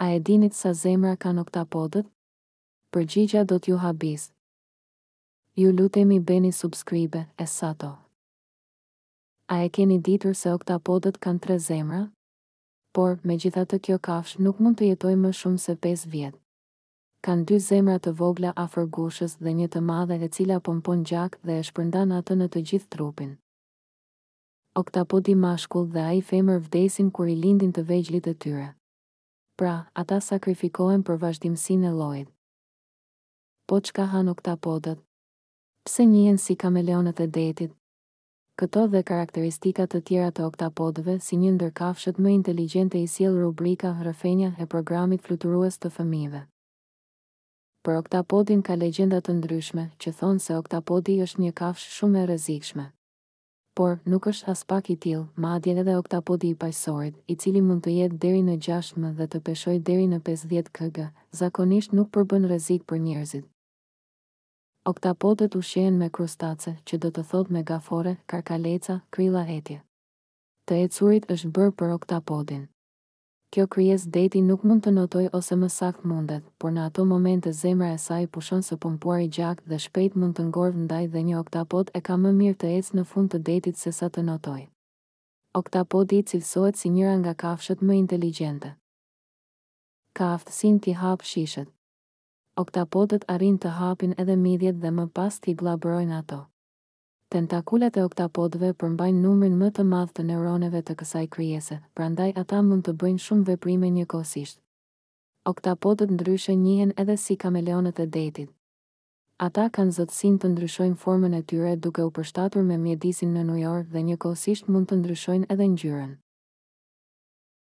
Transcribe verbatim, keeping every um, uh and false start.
A e dinit sa zemra kanë oktapodët? Përgjigja do t'ju habisë. Ju lutemi bëni subscribe, Essato. A e keni ditur se oktapodët kanë tre zemra? Por, megjithatë kjo kafshë nuk mund të jetojë më shumë se pesë vjet. Kanë dy zemra të vogla afër gushës dhe një të madhe e cila pompon gjak dhe e shpërndan atë në të gjithë trupin. Oktapodi mashkull dhe ai femër vdesin kur i lindin të vegjlit e tyre. Pra, ata sakrifikohen për vazhdimsinë e llojit. Po çka han oktapodët? Pse njihen si kameleonët e detit? Këto dhe karakteristikat të tjera të oktapodëve si një ndër kafshët më inteligjente i sjell rubrika Rrëfenja e programit fluturues të fëmijëve. Për oktapodin ka legjenda të ndryshme që thonë se oktapodi është një kafshë shumë e rrezikshme. Por nuk është as pak i tillë, madje edhe oktapodi i paqësorit, i cili mund të jetë deri në gjashtëdhjetë dhe të peshojë deri në pesëdhjetë kilogramë, zakonisht nuk përbën rrezik për njerëzit. Oktapodët ushqehen me krustace, që do të thotë megafore, karkaleca, krylla etje. Të ecurit është bërë për oktapodin. Kjo krijesë deti nuk mund të notoj ose më saktë mundet, por në ato momente zemra e saj pushon së pompuari gjak dhe shpejt mund të ngordh ndaj dhe një oktapod e ka më mirë të ecë në fund të detit se sa të notoj. Oktapodi cilësohet si njëra nga kafshët më inteligjente. Ka aftësinë t'i hapë shishet. Oktapodët arrin të hapin edhe midjet dhe më pas t'i glabërojnë ato. Tentakulat e oktapodëve përmbajnë numrin më të madh të neuroneve të kësaj krijese, prandaj ata mund të bëjnë shumë veprime njëkohësisht. Oktapodët ndryshe njihen edhe si kameleonët e detit. Ata kanë zotësinë të ndryshojnë formën e tyre duke u përshtatur me mjedisin në ujor dhe njëkohësisht mund të ndryshojnë edhe ngjyrën.